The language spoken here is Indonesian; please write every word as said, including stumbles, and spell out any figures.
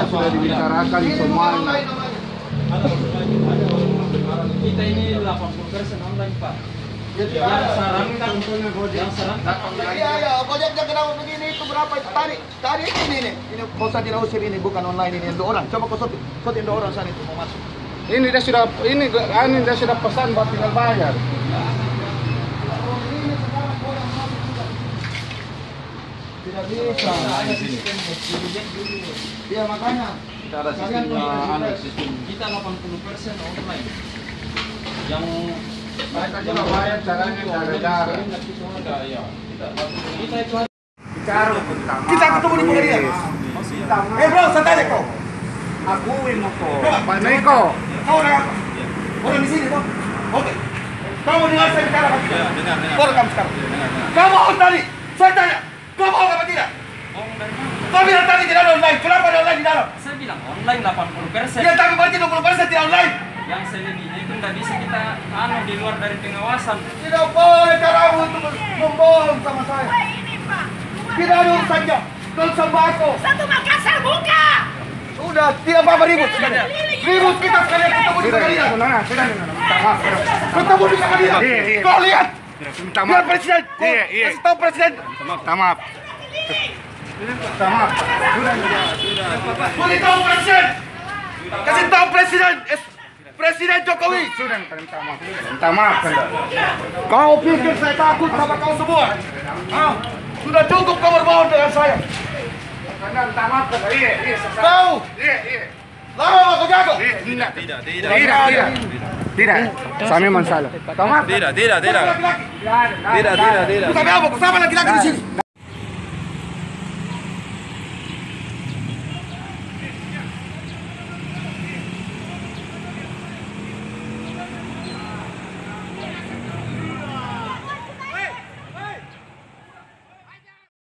sudah dibicarakan semuanya. Kita ini delapan puluh persen online, Pak. Yang saran yang saran Iya, iya, Gojek yang kenapa begini itu berapa itu tadi? Tadi ini nih, ini kau tadi usir ini bukan online ini dua orang. Coba kau sotin, sotin dua orang sana itu mau masuk. Ini dia sudah ini ini dia sudah pesan buat tinggal bayar. Tidak bisa. ada sistem diligent dulu. Iya makanya. Kita ada sistemnya, sistem kita delapan puluh persen online. Yang Mereka juga bayar caranya cara-cara. Ya, kita kita itu Bicara tentang Kita ketemu di pengadilan. Eh bro, santai deh kau. akuin aku. Pak Niko. Kau orang apa? Orang di sini toh? Oke. Kamu dengar saya bicara apa tidak? Dengar, dengar. Kau rekam sekarang. Kamu mau tadi? Saya tanya. Kau mau apa tidak? Kau bilang tadi tidak ada online. Kenapa ada online di dalam? saya bilang online delapan puluh persen. Ya tapi berarti dua puluh persen tidak online. Yang selebihnya itu nggak bisa kita anu di luar dari pengawasan. Tidak boleh caramu untuk membohong sama saya. Ini Pak. Tidak ada urusannya. Don sembako. Satu Makassar buka. Sudah, tidak apa-apa ribut. Ribut kita sekalian ketemu di pengadilan. Sudah, sudah, minta maaf. Ketemu di pengadilan. Iya, iya. Kau lihat. Minta Biar maaf. presiden. Kau Iya, iya. kasih tahu presiden. Minta maaf. Minta maaf. Kasih tahu presiden. Kasih tahu presiden. Es- Presiden Jokowi. Sudah minta maaf. Minta maaf Anda. Kau pikir saya takut sama kau semua? Hah? Sudah cukup kau berbohong dengan saya. Anda minta maaf Anda. Iya, iya. sesat. Kau Iya, iya. lama kau jago. Iya, tidak. Tidak, tidak. Tidak, tidak. Tidak. Saya memang salah. Minta maaf. Tidak, tidak, tidak. Laki-laki. Tidak, Tidak, tidak, tidak. Kau sama apa? Kau sama laki-laki di sini.